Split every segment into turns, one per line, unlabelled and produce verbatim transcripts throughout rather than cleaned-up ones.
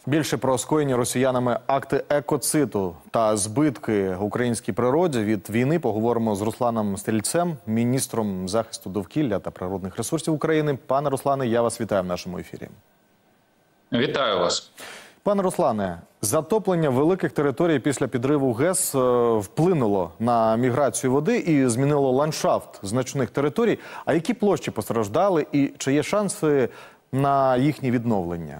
Більше про скоєні росіянами акти екоциду та збитки українській природі від війни поговоримо з Русланом Стрільцем, міністром захисту довкілля та природних ресурсів України. Пане Руслане, я вас вітаю в нашому ефірі.
Вітаю вас.
Пане Руслане, затоплення великих територій після підриву ГЕС вплинуло на міграцію води і змінило ландшафт значних територій. А які площі постраждали і чи є шанси на їхнє відновлення?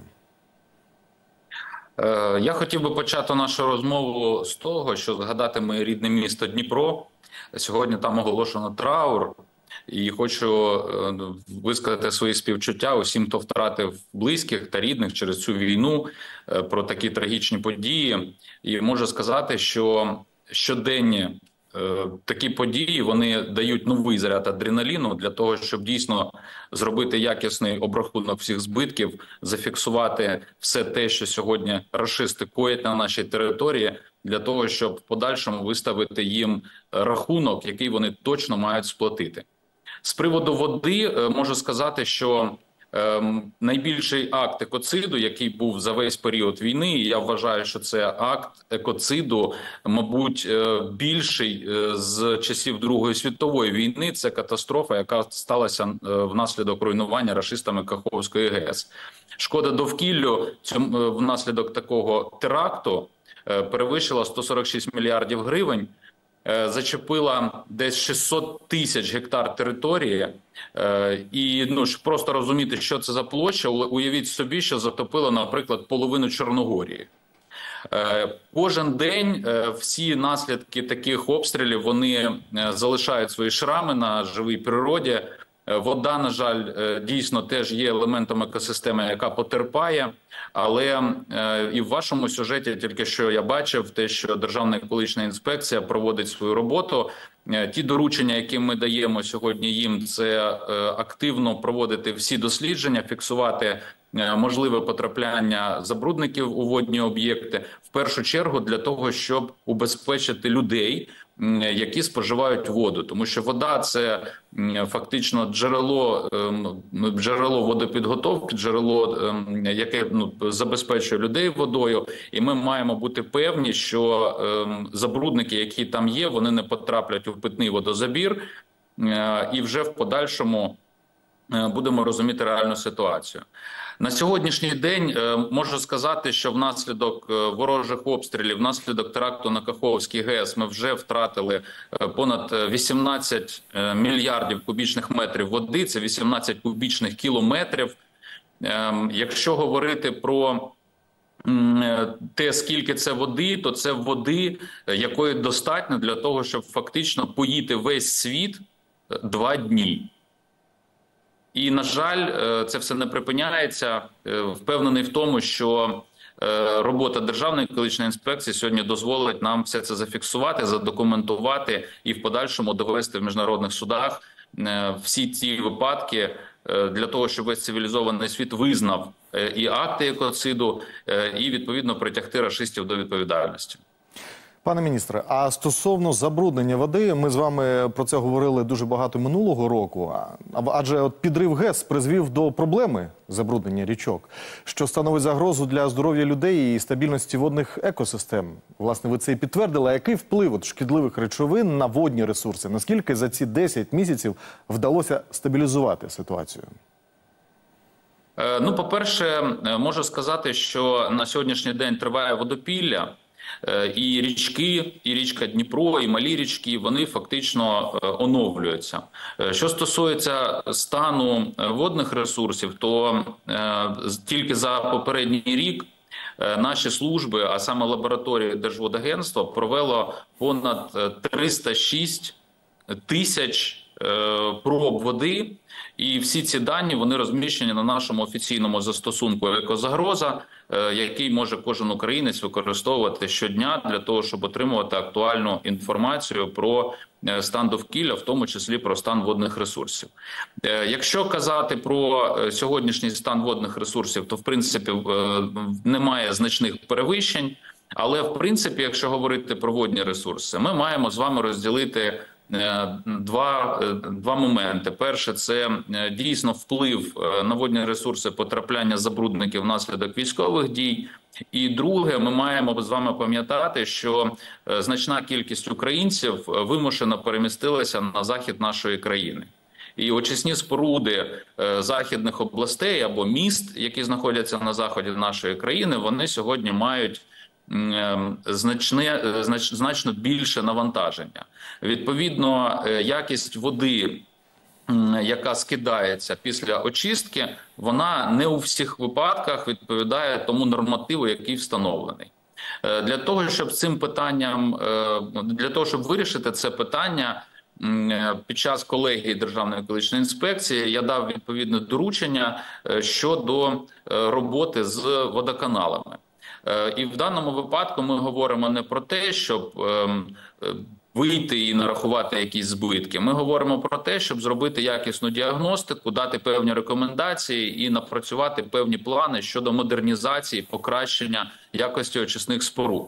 Я хотів би почати нашу розмову з того, що згадати моє рідне місто Дніпро. Сьогодні там оголошено траур. І хочу висказати свої співчуття усім, хто втратив близьких та рідних через цю війну, про такі трагічні події. І можу сказати, що щоденні такі події, вони дають новий заряд адреналіну для того, щоб дійсно зробити якісний обрахунок всіх збитків, зафіксувати все те, що сьогодні рашисти коять на нашій території, для того, щоб в подальшому виставити їм рахунок, який вони точно мають сплатити. З приводу води можу сказати, що е, найбільший акт екоциду, який був за весь період війни, і я вважаю, що це акт екоциду, мабуть, е, більший е, з часів Другої світової війни, це катастрофа, яка сталася е, внаслідок руйнування рашистами Каховської ГЕС. Шкода довкіллю цьому, е, внаслідок такого теракту е, перевищила сто сорок шість мільярдів гривень. Зачепила десь шістсот тисяч гектар території. І ну, щоб просто розуміти, що це за площа, уявіть собі, що затопило, наприклад, половину Чорногорії. Кожен день всі наслідки таких обстрілів, вони залишають свої шрами на живій природі. Вода, на жаль, дійсно теж є елементом екосистеми, яка потерпає. Але і в вашому сюжеті тільки що я бачив те, що Державна екологічна інспекція проводить свою роботу. Ті доручення, які ми даємо сьогодні їм, це активно проводити всі дослідження, фіксувати можливе потрапляння забрудників у водні об'єкти. В першу чергу для того, щоб убезпечити людей, які споживають воду. Тому що вода – це фактично джерело, джерело водопідготовки, джерело, яке ну, забезпечує людей водою. І ми маємо бути певні, що забрудники, які там є, вони не потраплять у питний водозабір. І вже в подальшому будемо розуміти реальну ситуацію. На сьогоднішній день можу сказати, що внаслідок ворожих обстрілів, внаслідок теракту на Каховській ГЕС ми вже втратили понад вісімнадцять мільярдів кубічних метрів води, це вісімнадцять кубічних кілометрів. Якщо говорити про те, скільки це води, то це води, якої достатньо для того, щоб фактично поїти весь світ два дні. І, на жаль, це все не припиняється. Впевнений в тому, що робота Державної екологічної інспекції сьогодні дозволить нам все це зафіксувати, задокументувати і в подальшому довести в міжнародних судах всі ці випадки для того, щоб весь цивілізований світ визнав і акти екоциду, і, відповідно, притягти рашистів до відповідальності.
Пане міністре, а стосовно забруднення води, ми з вами про це говорили дуже багато минулого року, адже от підрив ГЕС призвів до проблеми забруднення річок, що становить загрозу для здоров'я людей і стабільності водних екосистем. Власне, ви це і підтвердили. А який вплив от шкідливих речовин на водні ресурси? Наскільки за ці десять місяців вдалося стабілізувати ситуацію?
Ну, по-перше, можу сказати, що на сьогоднішній день триває водопілля. І річки, і річка Дніпро, і малі річки, вони фактично оновлюються. Що стосується стану водних ресурсів, то тільки за попередній рік наші служби, а саме лабораторії Держводагентства, провело понад триста шість тисяч проб води, і всі ці дані вони розміщені на нашому офіційному застосунку «Екозагроза», який може кожен українець використовувати щодня для того, щоб отримувати актуальну інформацію про стан довкілля, в тому числі про стан водних ресурсів. Якщо казати про сьогоднішній стан водних ресурсів, то в принципі немає значних перевищень. Але, в принципі, якщо говорити про водні ресурси, ми маємо з вами розділити два, два моменти. Перше, це дійсно вплив на водні ресурси потрапляння забрудників внаслідок військових дій. І друге, ми маємо з вами пам'ятати, що значна кількість українців вимушено перемістилася на захід нашої країни. І очисні споруди західних областей або міст, які знаходяться на заході нашої країни, вони сьогодні мають значне, знач, значно більше навантаження. Відповідно, якість води, яка скидається після очистки, вона не у всіх випадках відповідає тому нормативу, який встановлений. Для того, щоб цим питанням, для того, щоб вирішити це питання, під час колегії Державної екологічної інспекції я дав відповідне доручення щодо роботи з водоканалами. І в даному випадку ми говоримо не про те, щоб вийти і нарахувати якісь збитки. Ми говоримо про те, щоб зробити якісну діагностику, дати певні рекомендації і напрацювати певні плани щодо модернізації, покращення якості очисних споруд.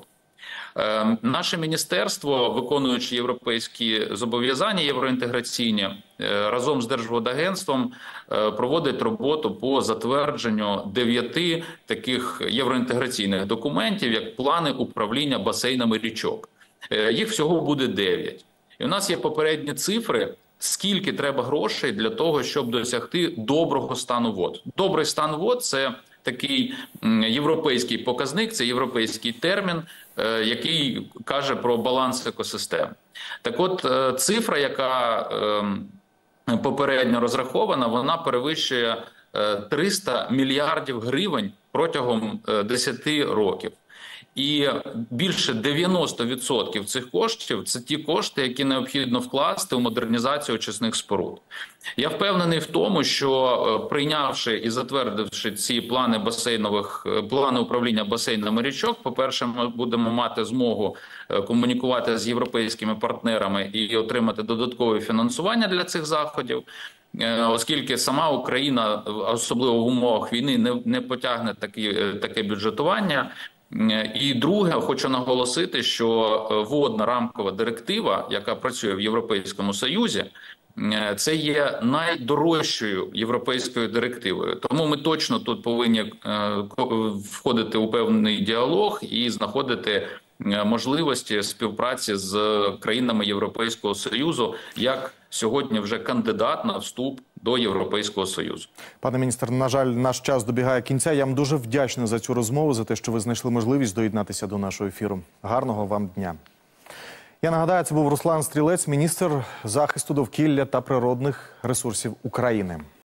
Наше міністерство, виконуючи європейські зобов'язання євроінтеграційні, разом з Держводагентством проводить роботу по затвердженню дев'яти таких євроінтеграційних документів, як плани управління басейнами річок. Їх всього буде дев'ять. І у нас є попередні цифри, скільки треба грошей для того, щоб досягти доброго стану вод. Добрий стан вод – це такий європейський показник, це європейський термін, який каже про баланс екосистем. Так от, цифра, яка попередньо розрахована, вона перевищує триста мільярдів гривень протягом десяти років. І більше дев'яноста відсотків цих коштів – це ті кошти, які необхідно вкласти у модернізацію очисних споруд. Я впевнений в тому, що прийнявши і затвердивши ці плани басейнових, плани управління басейнами річок, по-перше, ми будемо мати змогу комунікувати з європейськими партнерами і отримати додаткове фінансування для цих заходів, оскільки сама Україна, особливо в умовах війни, не, не потягне такі, таке бюджетування. І друге, хочу наголосити, що водна рамкова директива, яка працює в Європейському Союзі, це є найдорожчою європейською директивою. Тому ми точно тут повинні входити у певний діалог і знаходити можливості співпраці з країнами Європейського Союзу, як сьогодні вже кандидат на вступ до Європейського Союзу.
Пане міністр, на жаль, наш час добігає кінця. Я вам дуже вдячний за цю розмову, за те, що ви знайшли можливість доєднатися до нашого ефіру. Гарного вам дня. Я нагадаю, це був Руслан Стрілець, міністр захисту довкілля та природних ресурсів України.